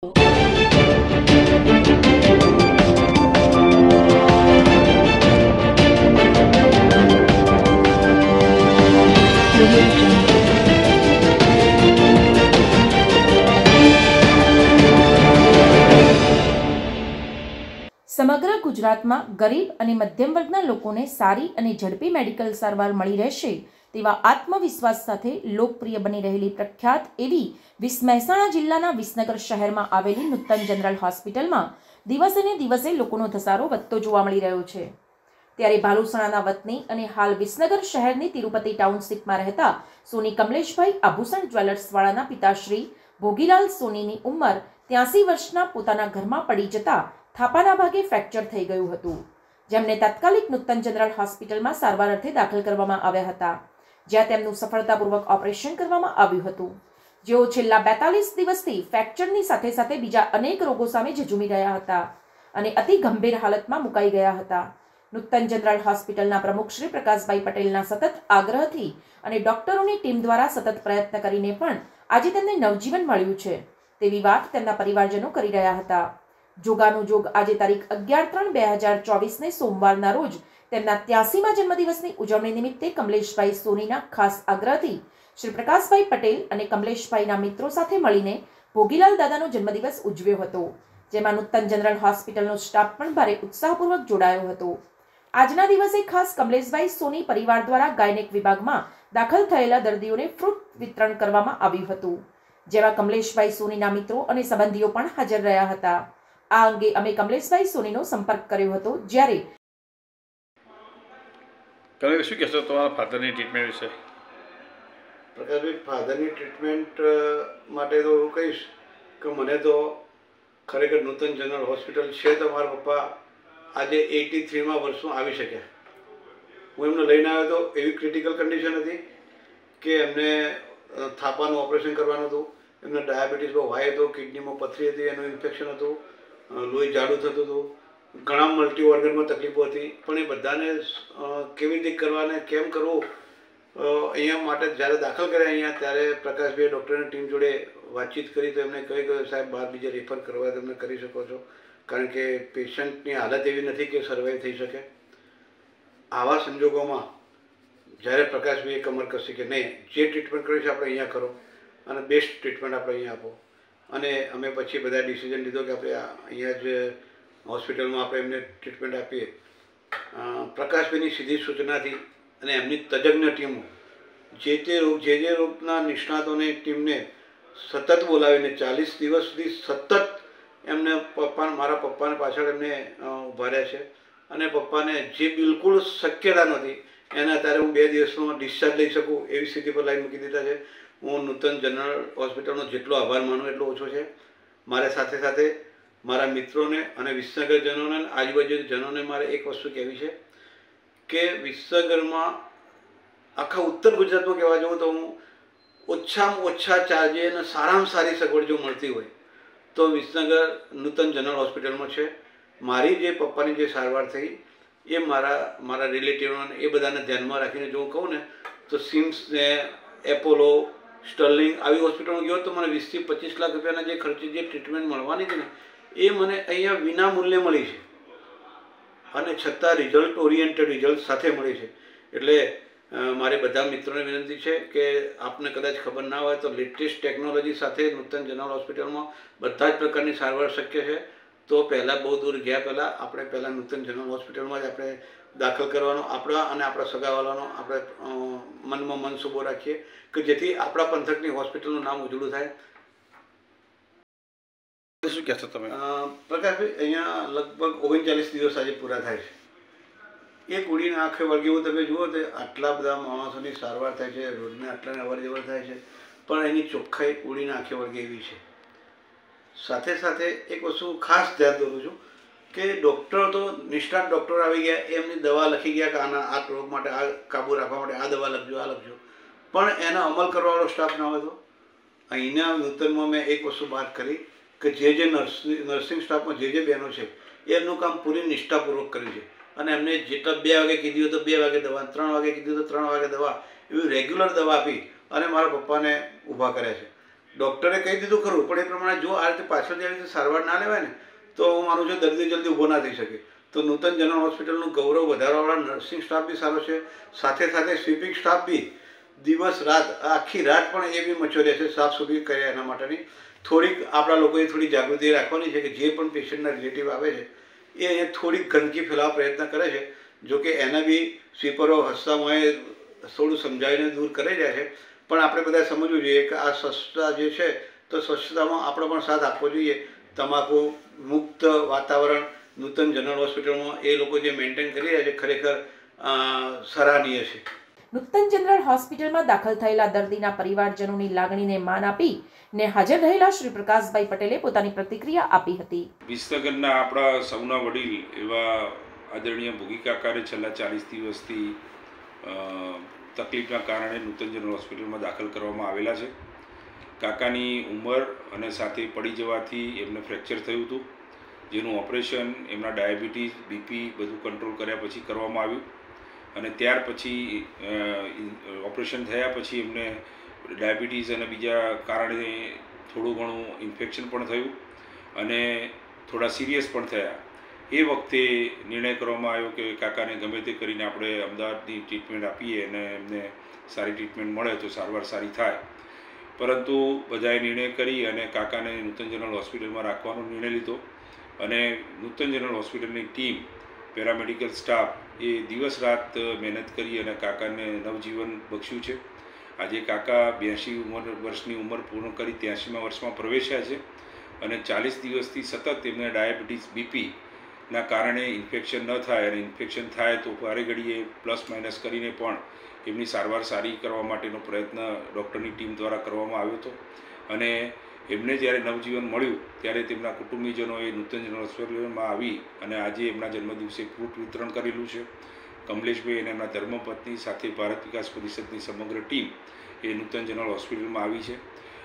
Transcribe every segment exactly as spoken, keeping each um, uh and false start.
સમગ્ર ગુજરાતમાં ગરીબ અને મધ્યમ વર્ગના લોકોને સારી અને ઝડપી મેડિકલ સારવાર મળી રહેશે તેવા આત્મવિશ્વાસ સાથે લોકપ્રિય બની રહેલી પ્રખ્યાત એવી મહેસાણા જિલ્લાના વિસનગર શહેરમાં આવેલી નૂતન જનરલ હોસ્પિટલમાં દિવસે ને દિવસે લોકોનો ધસારો વધતો જોવા મળી રહ્યો છે। ત્યારે ભાલુસણાના વતની અને હાલ વિસનગર શહેરની તિરુપતિ ટાઉનશીપમાં રહેતા સોની કમલેશભાઈ આભૂષણ જ્વેલર્સવાળાના પિતાશ્રી ભોગીલાલ સોનીની ઉંમર ત્યાસી વર્ષના પોતાના ઘરમાં પડી જતા થાપાના ભાગે ફ્રેક્ચર થઈ ગયું હતું, જેમને તાત્કાલિક નૂતન જનરલ હોસ્પિટલમાં સારવાર અર્થે દાખલ કરવામાં આવ્યા હતા, જ્યાં તેમનું સફળતાપૂર્વક ઓપરેશન કરવામાં આવ્યું હતું। જેઓ છેલ્લા બેતાલીસ દિવસથી ફ્રેક્ચરની સાથે સાથે બીજા અનેક રોગો સામે ઝઝૂમી રહ્યા હતા અને અતિ ગંભીર હાલતમાં મુકાઈ ગયા હતા। નૂતન જનરલ હોસ્પિટલના પ્રમુખ શ્રી પ્રકાશભાઈ પટેલના સતત આગ્રહથી અને ડોક્ટરોની ટીમ દ્વારા સતત પ્રયત્ન કરીને પણ આજે તેમને નવજીવન મળ્યું છે તેવી વાત તેમના પરિવારજનો કરી રહ્યા હતા। જોગાનું જોગ આજે તારીખ અગિયાર ત્રણ બે હજાર ચોવીસને સોમવારના રોજ તેમના ત્યાસીમાં જન્મદિવસની ઉજવણી નિમિત્તે કમલેશભાઈ સોનીના ખાસ આગ્રહથી શ્રી પ્રકાશભાઈ પટેલ અને કમલેશભાઈના મિત્રો સાથે મળીને ભોગીલાલ દાદાનો જન્મદિવસ ઉજવ્યો હતો, જેમાં નૂતન જનરલ હોસ્પિટલનો સ્ટાફ પણ ભારે ઉત્સાહપૂર્વક જોડાયો હતો। આજના દિવસે ખાસ કમલેશભાઈ સોની પરિવાર દ્વારા ગાયનેક વિભાગમાં દાખલ થયેલા દર્દીઓને ફ્રૂટ વિતરણ કરવામાં આવ્યું હતું, જેમાં કમલેશભાઈ સોનીના મિત્રો અને સંબંધીઓ પણ હાજર રહ્યા હતા। આ અંગે અમે કમલેશભાઈ સોનીનો સંપર્ક કર્યો હતો, જ્યારે તમે શું કહેશો તમારા ફાધરની ટ્રીટમેન્ટ વિશે? પ્રકાશભાઈ, ફાધરની ટ્રીટમેન્ટ માટે તો હું કહીશ કે મને તો ખરેખર નૂતન જનરલ હોસ્પિટલ છે તો મારા પપ્પા આજે એટી થ્રીમાં વર્ષમાં આવી શક્યા। હું એમને લઈને આવ્યો તો એવી ક્રિટિકલ કન્ડિશન હતી કે એમને થાપાનું ઓપરેશન કરવાનું હતું, એમને ડાયાબિટીસ બહુ હાઈ હતો, કિડનીમાં પથરી હતી, એનું ઇન્ફેક્શન હતું, લોહી જાડું થતું હતું, ઘણા મલ્ટી ઓર્ગનમાં તકલીફો હતી, પણ એ બધાને કેવી રીતે કરવાને કેમ કરવું અહીંયા માટે જ્યારે દાખલ કર્યા અહીંયા ત્યારે પ્રકાશભાઈ ડૉક્ટરની ટીમ જોડે વાતચીત કરી તો એમને કહી ગયું સાહેબ બહાર બીજે રેફર કરવા તમે કરી શકો છો, કારણ કે પેશન્ટની હાલત એવી નથી કે સર્વાઈવ થઈ શકે। આવા સંજોગોમાં જ્યારે પ્રકાશભાઈએ કમર કસી કે નહીં જે ટ્રીટમેન્ટ કર્યું છે આપણે અહીંયા કરો અને બેસ્ટ ટ્રીટમેન્ટ આપણે અહીંયા આપો, અને અમે પછી બધા ડિસિઝન લીધો કે આપણે અહીંયા જ હોસ્પિટલમાં આપણે એમને ટ્રીટમેન્ટ આપીએ। પ્રકાશભાઈની સીધી સૂચનાથી અને એમની તજજ્ઞ ટીમો જે તે રોગ જે જે રોગના નિષ્ણાતોની ટીમને સતત બોલાવીને ચાલીસ દિવસ સુધી સતત એમને પપ્પા મારા પપ્પાને પાછળ એમને ઊભા રહ્યા છે, અને પપ્પાને જે બિલકુલ શક્યતા નહોતી એને અત્યારે હું બે દિવસમાં ડિસ્ચાર્જ લઈ શકું એવી સ્થિતિ પર લાઈન મૂકી દીધા છે। હું નૂતન જનરલ હોસ્પિટલનો જેટલો આભાર માનું એટલો ઓછો છે। મારે સાથે સાથે મારા મિત્રોને અને વિસનગરજનોને આજુબાજુજનોને મારે એક વસ્તુ કહેવી છે કે વિસનગરમાં આખા ઉત્તર ગુજરાતમાં કહેવા જાઉં તો હું ઓછામાં ઓછા ચાર્જે અને સારામાં સારી સગવડ જો મળતી હોય તો વિસનગર નૂતન જનરલ હોસ્પિટલમાં છે। મારી જે પપ્પાની જે સારવાર થઈ એ મારા મારા રિલેટિવોને એ બધાને ધ્યાનમાં રાખીને જો હું કહું ને તો સિમ્સ ને એપોલો સ્ટર્લિંગ આવી હોસ્પિટલમાં ગયો તો મને વીસથી પચીસ લાખ રૂપિયાના જે ખર્ચે જે ટ્રીટમેન્ટ મળવાની હતી ને એ મને અહીંયા વિના મૂલ્યે મળી છે, અને છતાં રિઝલ્ટ ઓરિએન્ટેડ રિઝલ્ટ સાથે મળી છે। એટલે મારે બધા મિત્રોને વિનંતી છે કે આપને કદાચ ખબર ના હોય તો લેટેસ્ટ ટેકનોલોજી સાથે નૂતન જનરલ હોસ્પિટલમાં બધા જ પ્રકારની સારવાર શક્ય છે। તો પહેલાં બહુ દૂર ગયા પહેલાં આપણે પહેલાં નૂતન જનરલ હોસ્પિટલમાં જ આપણે દાખલ કરવાનો આપણા અને આપણા સગાવાલાનો આપણે મનમાં મનસૂબો રાખીએ કે જેથી આપણા પંથકની હોસ્પિટલનું નામ ઉજળું થાય। શું કહેશો તમે? પ્રકાશભાઈ, અહીંયા લગભગ ઓગણચાલીસ દિવસ આજે પૂરા થાય છે। એ કુડીને આંખે વળગી એવું તમે જુઓ તો આટલા બધા માણસોની સારવાર થાય છે, રોજને આટલાને અવર જવર થાય છે, પણ એની ચોખ્ખાઈ કુડીને આંખે વળગે એવી છે। સાથે સાથે એક વસ્તુ ખાસ ધ્યાન દોરું છું કે ડૉક્ટર તો નિષ્ણાત ડૉક્ટર આવી ગયા, એમની દવા લખી ગયા કે આના આ રોગ માટે આ કાબૂ રાખવા માટે આ દવા લખજો આ લખજો, પણ એનો અમલ કરવાવાળો સ્ટાફ ના હોય તો અહીંના નૂતનમાં મેં એક વસ્તુ વાત કરી કે જે જે નર્સિંગ નર્સિંગ સ્ટાફમાં જે જે બહેનો છે એમનું કામ પૂરી નિષ્ઠાપૂર્વક કર્યું છે, અને એમને જેટલા બે વાગે કીધી હોય તો બે વાગે દવા, ત્રણ વાગે કીધી તો ત્રણ વાગે દવા, એવી રેગ્યુલર દવા આપી અને મારા પપ્પાને ઊભા કર્યા છે। ડૉક્ટરે કહી દીધું ખરું, પણ એ પ્રમાણે જો આ રીતે પાછળ જે રીતે સારવાર ના લેવાય ને તો હું માનું છું દર્દી જલ્દી ઊભો ના થઈ શકે. તો નૂતન જનરલ હોસ્પિટલનું ગૌરવ વધારવાવાળા નર્સિંગ સ્ટાફ બી સારો છે, સાથે સાથે સ્વીપિંગ સ્ટાફ બી દિવસ રાત આખી રાત પણ એ બી મચો રહે છે સાફ સફાઈ કરે. એના માટેની થોડીક આપણા લોકોએ થોડી જાગૃતિ રાખવાની છે કે જે પણ પેશન્ટના રિલેટિવ આવે છે એ અહીંયા થોડીક ગંદકી ફેલાવવા પ્રયત્ન કરે છે. જો કે એના બી સ્વીપરો હસ્તામાં થોડું સમજાવીને દૂર કરી રહ્યા છે, પણ આપણે બધા સમજવું જોઈએ કે આ સ્વચ્છતા જે છે તો સ્વચ્છતામાં આપણે પણ સાથ આપવો જોઈએ. તમાકુ મુક્ત વાતાવરણ નૂતન જનરલ હોસ્પિટલમાં એ લોકો જે મેન્ટેન કરી રહ્યા છે ખરેખર સરાહનીય છે. નૂતન જનરલ હોસ્પિટલમાં દાખલ થયેલા દર્દીના પરિવારજનોની લાગણીને માન આપી ને હાજર રહેલા શ્રી પ્રકાશભાઈ પટેલે પોતાની પ્રતિક્રિયા આપી હતી. વિસનગરના આપણા સૌના વડીલ એવા આદરણીય ભોગી કાકાને છેલ્લા ચાલીસ દિવસથી તકલીફના કારણે નૂતન જનરલ હોસ્પિટલમાં દાખલ કરવામાં આવેલા છે. કાકાની ઉંમર અને સાથે પડી જવાથી એમને ફ્રેક્ચર થયું હતું, જેનું ઓપરેશન એમના ડાયાબિટીસ બીપી બધું કંટ્રોલ કર્યા પછી કરવામાં આવ્યું. અને ત્યાર પછી ઓપરેશન થયા પછી એમને ડાયાબિટીસ અને બીજા કારણે થોડું ઘણું ઇન્ફેક્શન પણ થયું અને થોડા સિરિયસ પણ થયા. એ વખતે નિર્ણય કરવામાં આવ્યો કે કાકાને ગમે તે કરીને આપણે અમદાવાદની ટ્રીટમેન્ટ આપીએ અને એમને સારી ટ્રીટમેન્ટ મળે તો સારવાર સારી થાય. પરંતુ બધાએ નિર્ણય કરી અને કાકાને નૂતન જનરલ હોસ્પિટલમાં રાખવાનો નિર્ણય લીધો અને નૂતન જનરલ હોસ્પિટલની ટીમ પેરામેડિકલ સ્ટાફ એ દિવસ રાત મહેનત કરી અને કાકાને નવજીવન બખ્શ્યું છે. આજે કાકા બ્યાસી ઉંમર વર્ષની ઉંમર પૂર્ણ કરી ત્યાસીમાં વર્ષમાં પ્રવેશ્યા છે અને ચાલીસ દિવસથી સતત એમને ડાયાબિટીસ બીપીના કારણે ઇન્ફેક્શન ન થાય અને ઇન્ફેક્શન થાય તો વારે ઘડીએ પ્લસ માઇનસ કરીને પણ એમની સારવાર સારી કરવા માટેનો પ્રયત્ન ડૉક્ટરની ટીમ દ્વારા કરવામાં આવ્યો હતો. અને એમને જ્યારે નવજીવન મળ્યું ત્યારે તેમના કુટુંબીજનોએ નૂતન જનરલ હોસ્પિટલમાં આવી અને આજે એમના જન્મદિવસે ફ્રૂટ વિતરણ કરેલું છે. કમલેશભાઈ અને એમના ધર્મપત્ની સાથે ભારત વિકાસ પરિષદની સમગ્ર ટીમ એ નૂતન જનરલ હોસ્પિટલમાં આવી છે.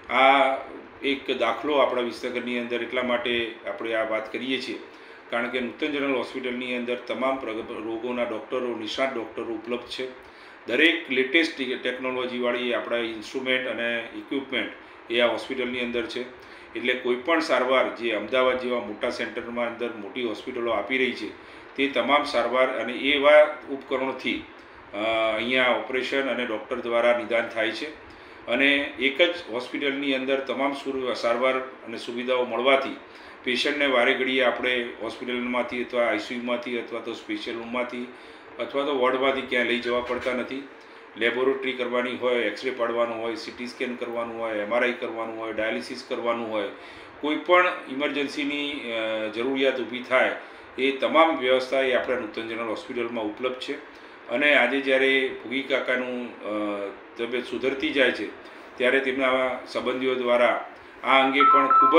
આ એક દાખલો આપણા વિસનગરની અંદર એટલા માટે આપણે આ વાત કરીએ છીએ કારણ કે નૂતન જનરલ હોસ્પિટલની અંદર તમામ રોગોના ડૉક્ટરો નિષ્ણાત ડૉક્ટરો ઉપલબ્ધ છે. દરેક લેટેસ્ટ ટેકનોલોજીવાળી આપણા ઇન્સ્ટ્રુમેન્ટ અને ઇક્વિપમેન્ટ એ આ હોસ્પિટલની અંદર છે. એટલે કોઈપણ સારવાર જે અમદાવાદ જેવા મોટા સેન્ટરમાં અંદર મોટી હોસ્પિટલો આપી રહી છે તે તમામ સારવાર અને એવા ઉપકરણોથી અહીંયા ઓપરેશન અને ડૉક્ટર દ્વારા નિદાન થાય છે. અને એક જ હોસ્પિટલની અંદર તમામ સારવાર અને સુવિધાઓ મળવાથી પેશન્ટને વારે ઘડીએ આપણે હોસ્પિટલમાંથી અથવા આઈસીયુમાંથી અથવા તો સ્પેશિયલ રૂમમાંથી અથવા તો વોર્ડમાંથી ક્યાંય લઈ જવા પડતા નથી. લેબોરેટરી કરવાની હોય, એક્સરે પાડવાનું હોય, સીટી સ્કેન કરવાનું હોય, એમઆરઆઈ કરવાનું હોય, ડાયાલિસિસ કરવાનું હોય, કોઈ પણ ઇમરજન્સીની જરૂરિયાત ઊભી થાય એ તમામ વ્યવસ્થા એ આપણા નૂતન જનરલ હોસ્પિટલમાં ઉપલબ્ધ છે. અને આજે જ્યારે ભોગી કાકાનું તબિયત સુધરતી જાય છે ત્યારે તેમના સંબંધીઓ દ્વારા આ અંગે પણ ખૂબ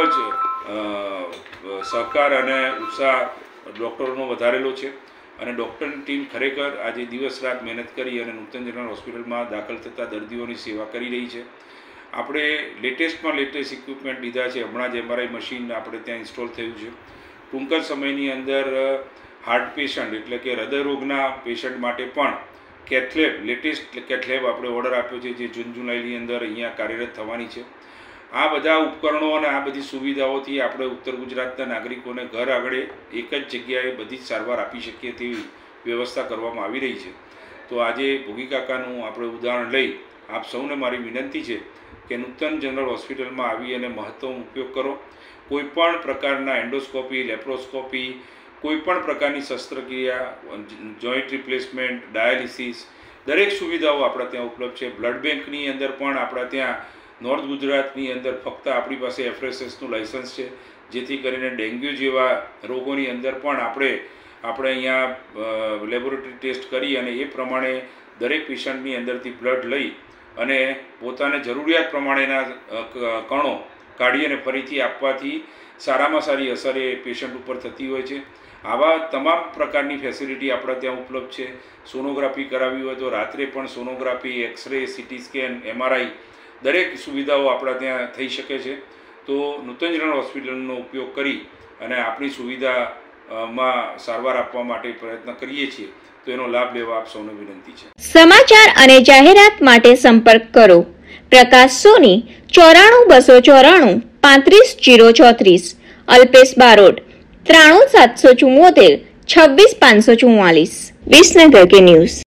જ સહકાર અને ઉત્સાહ ડૉક્ટરોનો વધારેલો છે. અને ડૉક્ટરની ટીમ ખરેખર આજે દિવસ રાત મહેનત કરી અને નૂતન જનરલ હોસ્પિટલમાં દાખલ થતા દર્દીઓની સેવા કરી રહી છે. આપણે લેટેસ્ટમાં લેટેસ્ટ ઇક્વિપમેન્ટ લીધા છે. હમણાં જ એમઆરઆઈ મશીન આપણે ત્યાં ઇન્સ્ટોલ થયું છે. ટૂંક જ સમયની અંદર હાર્ટ પેશન્ટ એટલે કે હૃદયરોગના પેશન્ટ માટે પણ કેથલેબ લેટેસ્ટ કેથલેબ આપણે ઓર્ડર આપ્યો છે જે જૂન જુલાઈની અંદર અહીંયા કાર્યરત થવાની છે. આ બધા ઉપકરણો અને આ બધી સુવિધાઓથી આપણે ઉત્તર ગુજરાતના નાગરિકોને ઘર આગળ એક જ જગ્યાએ બધી જ સારવાર આપી શકીએ તેવી વ્યવસ્થા કરવામાં આવી રહી છે. તો આજે ભોગી કાકાનું આપણે ઉદાહરણ લઈ આપ સૌને મારી વિનંતી છે કે નૂતન જનરલ હોસ્પિટલમાં આવી અને મહત્ત્વનો ઉપયોગ કરો. કોઈપણ પ્રકારના એન્ડોસ્કોપી, લેપ્રોસ્કોપી, કોઈપણ પ્રકારની શસ્ત્રક્રિયા, જોઈન્ટ રિપ્લેસમેન્ટ, ડાયાલિસિસ દરેક સુવિધાઓ આપણા ત્યાં ઉપલબ્ધ છે. બ્લડ બેંકની અંદર પણ આપણા ત્યાં નોર્થ ગુજરાતની અંદર ફક્ત આપણી પાસે એફએસએસનું લાઇસન્સ છે, જેથી કરીને ડેન્ગ્યુ જેવા રોગોની અંદર પણ આપણે આપણે અહીંયા લેબોરેટરી ટેસ્ટ કરી અને એ પ્રમાણે દરેક પેશન્ટની અંદરથી બ્લડ લઈ અને પોતાને જરૂરિયાત પ્રમાણેના કણો કાઢી અને ફરીથી આપવાથી સારામાં સારી અસર એ પેશન્ટ ઉપર થતી હોય છે. આવા તમામ પ્રકારની ફેસિલિટી આપણા ત્યાં ઉપલબ્ધ છે. સોનોગ્રાફી કરાવી હોય તો રાત્રે પણ sonography, x-ray, CT scan, MRI દરેક સુવિધાઓ આપણા ત્યાં થઈ શકે છે. તો નૂતન જનરલ હોસ્પિટલનો ઉપયોગ કરી અને આપણી સુવિધામાં સારવાર આપવા માટે પ્રયત્ન કરીએ છીએ તો એનો લાભ લેવા આપ સૌને વિનંતી છે. સમાચાર અને જાહેરાત માટે સંપર્ક કરો પ્રકાશ સોની ચોરાણું બસો ચોરાણું પાંત્રીસ જીરો ચોત્રીસ, અલ્પેશ બારોટ ત્રાણું સાતસો ચુમ્મોતેર છવ્વીસ પાંચસો ચુમ્માલીસ. વિસનગર કે ન્યૂઝ.